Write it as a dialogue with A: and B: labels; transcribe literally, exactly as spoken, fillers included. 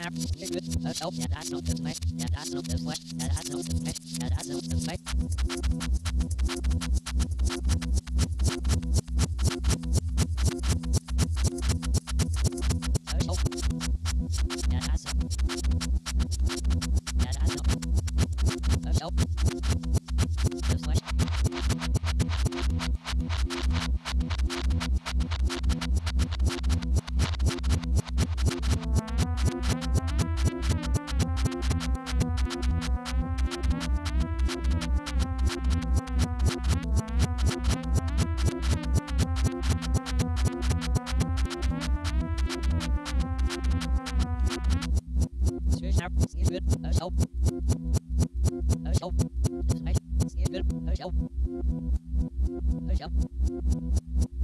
A: have you good ở đâu nhà đã nấu từng mấy nhà đã nấu từng mấy nhà đã nấu từng mấy nhà đã nấu từng mấy ở đâu nhà đã sống nhà đã nấu ở đâu từng mấy Sure, sharp, skin good, ở đâu ở đâu từng mấy skin good ở đâu ở đâu